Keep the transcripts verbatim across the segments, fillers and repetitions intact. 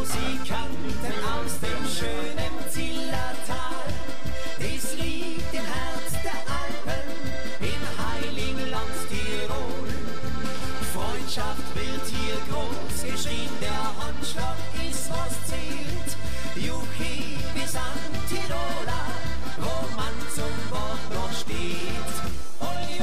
Musikanten aus dem schönen Zillertal. Es liegt im Herz der Alpen, in Heiligenland Tirol. Freundschaft wird hier groß geschrien, der Handschlag ist was zählt. Juchi, wir sind Tiroler, wo man zum Wort noch steht. Olli,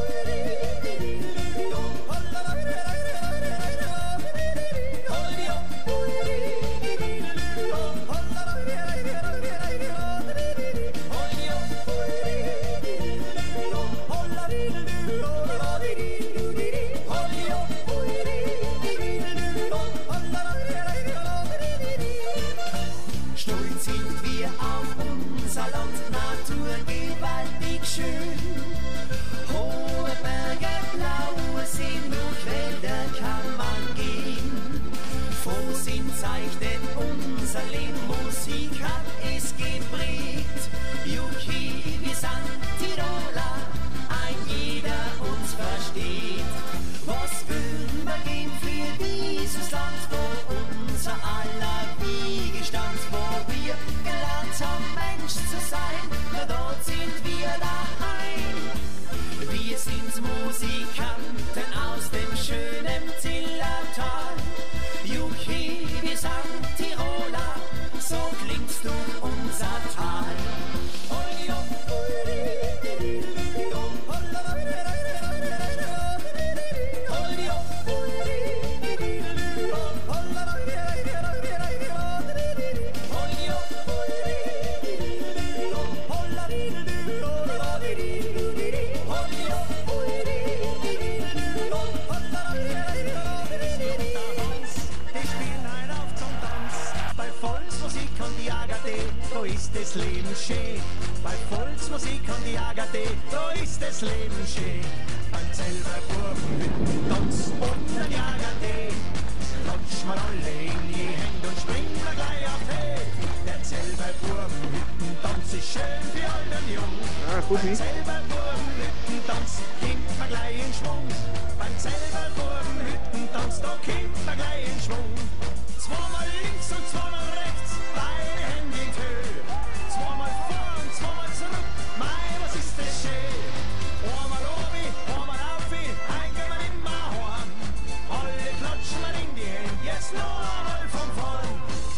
stolz sind wir auf unser Land, Natur gewaltig schön. Hohe Berge, blaue Seen, durch Wälder kann man gehen. Frohsinn zeichnet unser Leben, Musik hat es geprägt. Juchi, wir sind Tiroler, ein jeder uns versteht. Was würden wir geben für dieses Land, wo unser aller Wiege stand, wo wir gelernt haben, Mensch zu sein, na dort sind wir daheim. Wir sind Musikanten aus dem schönen Zillertal. Juchi, wir sind Tiroler, so klingst du unser Tal. Da ist das Leben schön. Bei Volksmusik und die Agate, da ist das Leben schön. Beim selber Burgenhütten, Tanz und der Agate, klatschen wir alle in die Hände und springen wir gleich auf Hey. Der selber Burgenhütten, Tanz ist schön für alt und jung. Ah, gut, beim selber Burgenhütten, Tanz kommt man gleich in Schwung. Beim selber Burgenhütten, Tanz, da kommt man gleich in Schwung. Zweimal links und zweimal rechts, beide Hände in die Höhe. Zweimal vor und zweimal zurück, mei, was ist das schön. Einmal obi, einmal aufi, heim gehen wir immer heim. Alle klatschen wir in die Hände, jetzt noch einmal von vorn.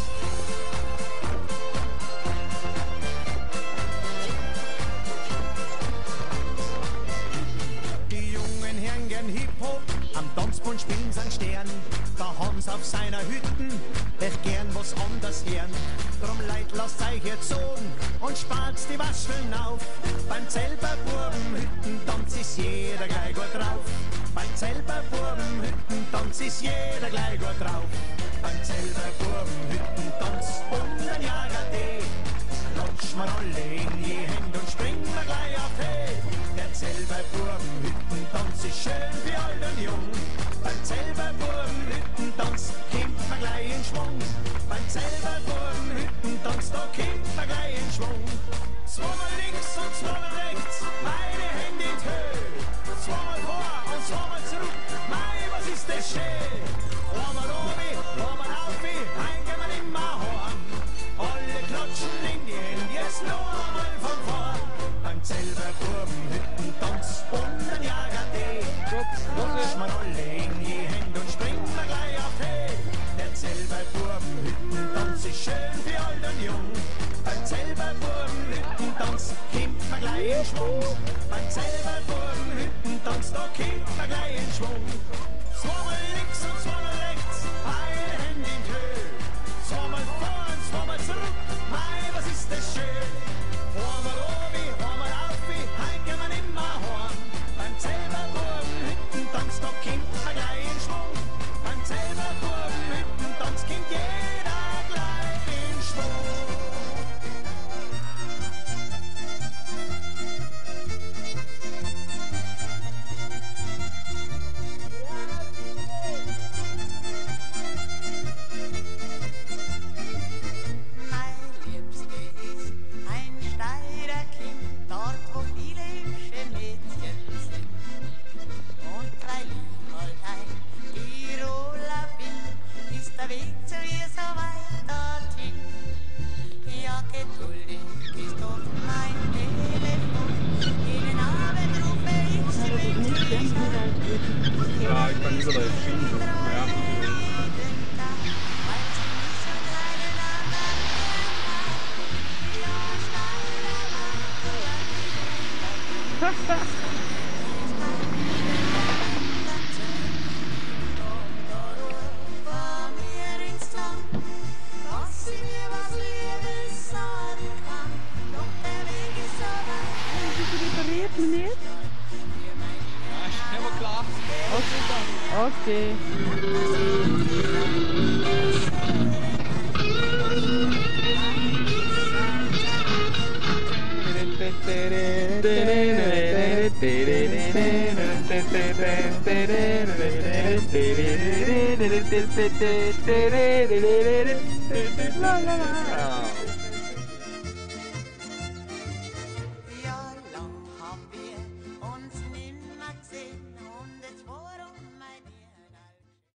Die jungen Herren gern Hip-Hop, am Tanzbund spielen sein Stern. Der Hans auf seiner Hütten, echt gern was anders hören. Drum Leid, lasst euch jetzt sagen und spart die Wascheln auf. Beim Zelberburbenhütten-Tanz ist jeder gleich gut drauf. Beim Zelberburbenhütten-Tanz ist jeder gleich gut drauf. Beim Zelberburbenhütten-Tanz und ein Jagertee klatschen wir alle in die Hände und springen wir gleich auf Hey. Der Zelberburbenhütten-Tanz ist schön für alt und jung. Beim Zelberburbenhütten-Tanz kommt man gleich in Schwung. Beim Zelberburbenhütten-Tanz, da kommt man gleich in Schwung. Zweimal links und zweimal rechts, beide Hände in die Höhe. Zweimal vor und zweimal zurück, mei, was ist das schön. Einmal obi, einmal aufi, heim gehen wir immer heim. Alle klatschen in die Hände, jetzt noch einmal von vorn. Beim Zelberburbenhütten-Tanz und ein Jagertee klatschen wir alle in die Hände und springen wir gleich auf Hey. Der Zelberburbenhütten-Tanz ist schön für alt und jung. Beim Zelberburbenhütten-Tanz kommt man gleich in Schwung. Beim Zelberburbenhütten-Tanz, da kommt man gleich in Schwung. Zweimal links und zweimal rechts, beide Hände in die Höhe. Zweimal vor und zweimal zurück, mei, was ist das schön. Einmal obi, einmal aufi, heim gehen wir immer heim. Beim Zelberburbenhütten-Tanz, da kommt man gleich in Schwung. Beim Zelberburbenhütten-Tanz kommt jeder gleich in Schwung. Repariert man nicht? Ja, ist immer klar. Okay. La la la.